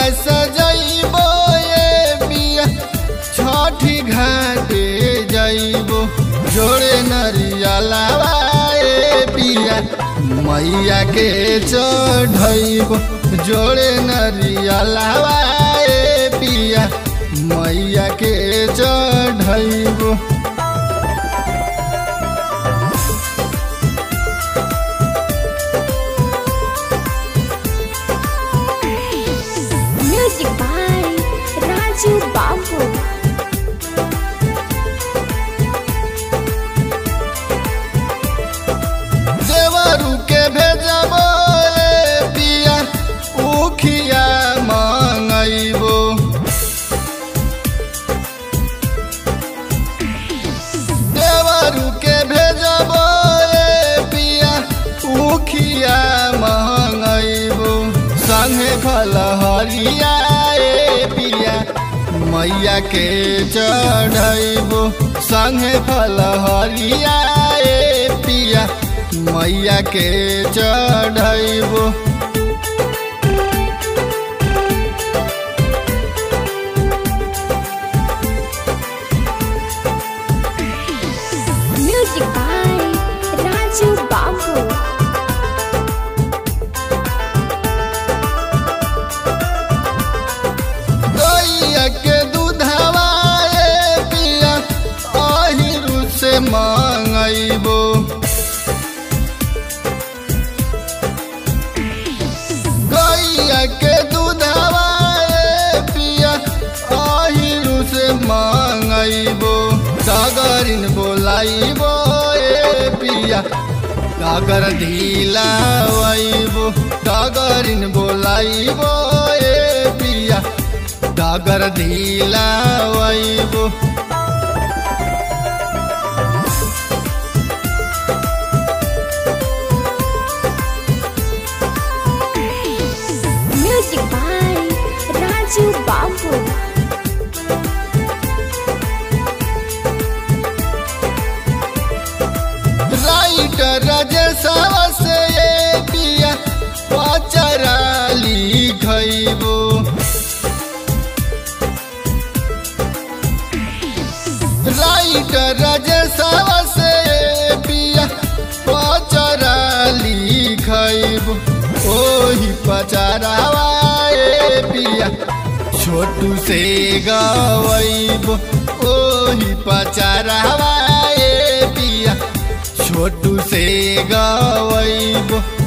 सजैबो ए पिया छठी घाटे जइबो जोड़े नरियलावा ए पिया मैया के चढ़ैबो जोड़े नरियलावा ए पिया मैया के चढ़ैबो। Music by Raju Babu. देवरू के भेजबो ए पिया उखिया मंगैबो देवरू के भेजबो ए पिया उखिया मंगैबो संगे फलहरिया ए पिया मैया के चढ़ैबो संगे फलहरिया ए पिया मैया के चढ़ैबो। Music by Raju Babu. गैया के दूधवा ए पिया अहिरू से मंगैबो गैया के दूधवा ए पिया अहिरू से मंगैबो डगरिन बोलाइबो ए पिया डगर ढिलाइबो डगरिन बोलाइबो ए पिया डगर ढिलाइबो। Music by Raju Babu. Writer राजेशवा से ए पिया पचरा लिखैबो राइटर राजेशवा से ए पिया पचरा लिखैबो ओही पचरावा ए पिया छोटू से गवैबो ओही पचरावा ए पिया छोटू से गवैबो।